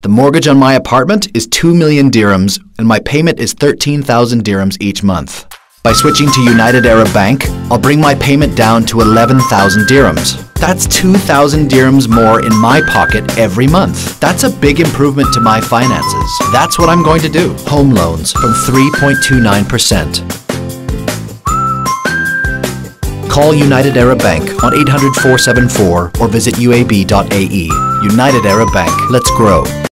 The mortgage on my apartment is 2 million dirhams and my payment is 13,000 dirhams each month. By switching to United Arab Bank, I'll bring my payment down to 11,000 dirhams. That's 2,000 dirhams more in my pocket every month. That's a big improvement to my finances. That's what I'm going to do. Home loans from 3.29%. Call United Arab Bank on 800-474 or visit uabhomeloans.ae. United Arab Bank. Let's grow.